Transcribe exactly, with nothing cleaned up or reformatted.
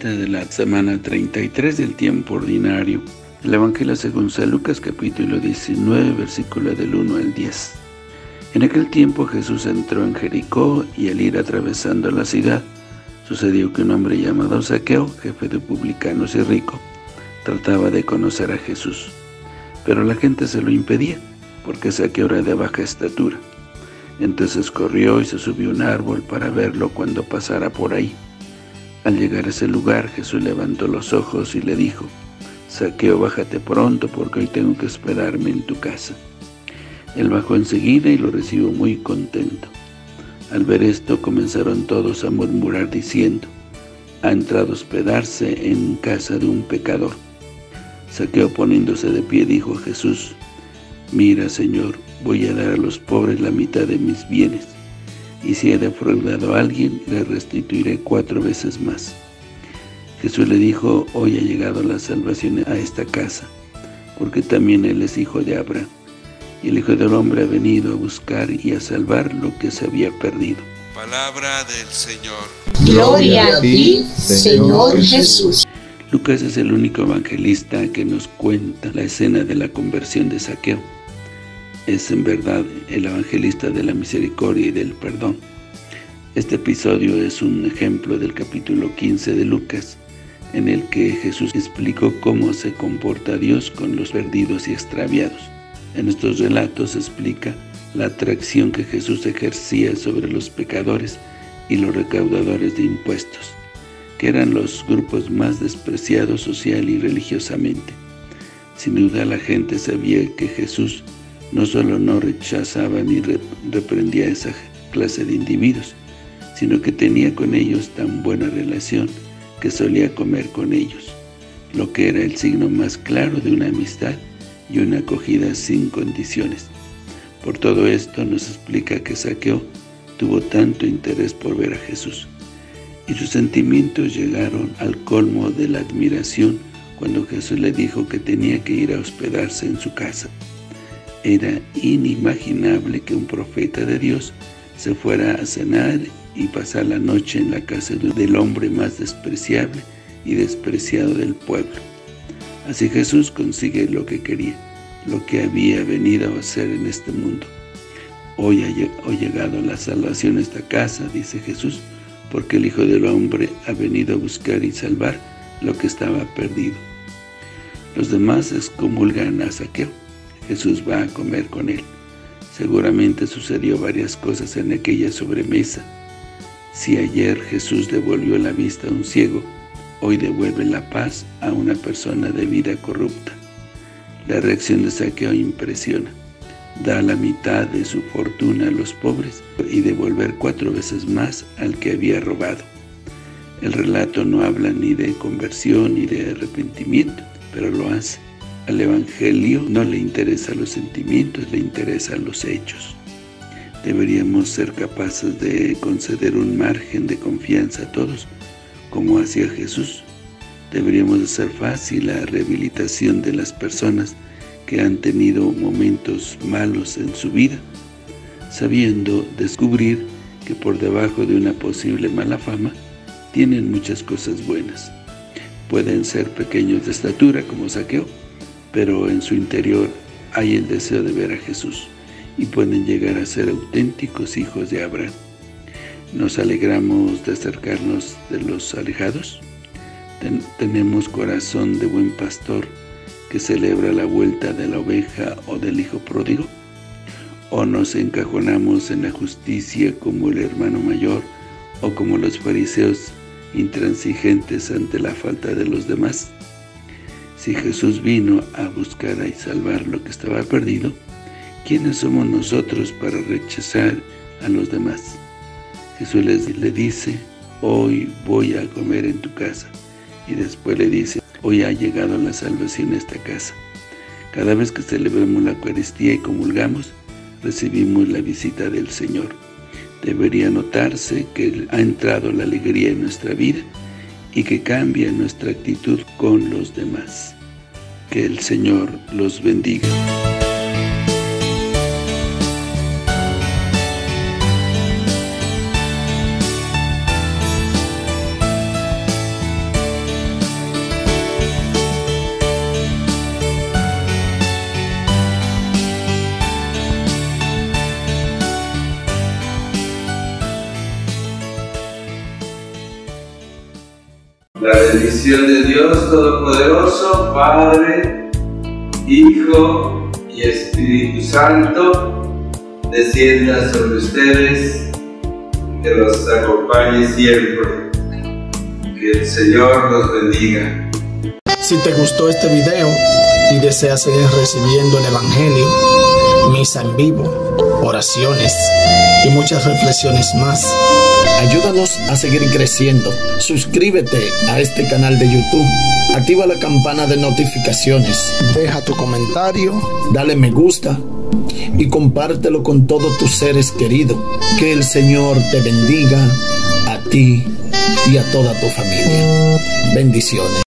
lectura de la semana treinta y tres del tiempo ordinario. El Evangelio según San Lucas, capítulo diecinueve, versículo del uno al diez. En aquel tiempo Jesús entró en Jericó, y al ir atravesando la ciudad, sucedió que un hombre llamado Zaqueo, jefe de publicanos y rico, trataba de conocer a Jesús. Pero la gente se lo impedía, porque Zaqueo era de baja estatura. Entonces corrió y se subió a un árbol para verlo cuando pasara por ahí. Al llegar a ese lugar, Jesús levantó los ojos y le dijo: Zaqueo, bájate pronto, porque hoy tengo que hospedarme en tu casa. Él bajó enseguida y lo recibió muy contento. Al ver esto, comenzaron todos a murmurar diciendo: ha entrado a hospedarse en casa de un pecador. Zaqueo, poniéndose de pie, dijo a Jesús: mira, Señor, voy a dar a los pobres la mitad de mis bienes, y si he defraudado a alguien, le restituiré cuatro veces más. Jesús le dijo: hoy ha llegado la salvación a esta casa, porque también él es hijo de Abraham, y el Hijo del Hombre ha venido a buscar y a salvar lo que se había perdido. Palabra del Señor. Gloria a ti, Señor Jesús. Lucas es el único evangelista que nos cuenta la escena de la conversión de Zaqueo. Es en verdad el evangelista de la misericordia y del perdón. Este episodio es un ejemplo del capítulo quince de Lucas, en el que Jesús explicó cómo se comporta Dios con los perdidos y extraviados. En estos relatos se explica la atracción que Jesús ejercía sobre los pecadores y los recaudadores de impuestos, que eran los grupos más despreciados social y religiosamente. Sin duda la gente sabía que Jesús no solo no rechazaba ni reprendía a esa clase de individuos, sino que tenía con ellos tan buena relación que solía comer con ellos, lo que era el signo más claro de una amistad y una acogida sin condiciones. Por todo esto nos explica que Zaqueo tuvo tanto interés por ver a Jesús, y sus sentimientos llegaron al colmo de la admiración cuando Jesús le dijo que tenía que ir a hospedarse en su casa. Era inimaginable que un profeta de Dios se fuera a cenar y pasar la noche en la casa del hombre más despreciable y despreciado del pueblo. Así Jesús consigue lo que quería, lo que había venido a hacer en este mundo. Hoy ha llegado la salvación a esta casa, dice Jesús, porque el Hijo del Hombre ha venido a buscar y salvar lo que estaba perdido. Los demás excomulgan a Zaqueo. Jesús va a comer con él. Seguramente sucedió varias cosas en aquella sobremesa. Si ayer Jesús devolvió la vista a un ciego, hoy devuelve la paz a una persona de vida corrupta. La reacción de Zaqueo impresiona. Da la mitad de su fortuna a los pobres y devolver cuatro veces más al que había robado. El relato no habla ni de conversión ni de arrepentimiento, pero lo hace. Al Evangelio no le interesan los sentimientos, le interesan los hechos. Deberíamos ser capaces de conceder un margen de confianza a todos, como hacía Jesús. Deberíamos hacer fácil la rehabilitación de las personas que han tenido momentos malos en su vida, sabiendo descubrir que por debajo de una posible mala fama tienen muchas cosas buenas. Pueden ser pequeños de estatura como Zaqueo, pero en su interior hay el deseo de ver a Jesús, y pueden llegar a ser auténticos hijos de Abraham. ¿Nos alegramos de acercarnos de los alejados? Ten, ¿Tenemos corazón de buen pastor que celebra la vuelta de la oveja o del hijo pródigo? ¿O nos encajonamos en la justicia como el hermano mayor, o como los fariseos intransigentes ante la falta de los demás? Si Jesús vino a buscar y salvar lo que estaba perdido, ¿quiénes somos nosotros para rechazar a los demás? Jesús les, le dice: hoy voy a comer en tu casa, y después le dice: hoy ha llegado la salvación a esta casa. Cada vez que celebramos la Eucaristía y comulgamos, recibimos la visita del Señor. Debería notarse que ha entrado la alegría en nuestra vida y que cambia nuestra actitud con los demás. Que el Señor los bendiga. La bendición de Dios Todopoderoso, Padre, Hijo y Espíritu Santo, descienda sobre ustedes, que los acompañe siempre. Que el Señor los bendiga. Si te gustó este video y deseas seguir recibiendo el Evangelio, misa en vivo, oraciones y muchas reflexiones más, ayúdanos a seguir creciendo. Suscríbete a este canal de YouTube, activa la campana de notificaciones, deja tu comentario, dale me gusta y compártelo con todos tus seres queridos. Que el Señor te bendiga a ti y a toda tu familia. Bendiciones.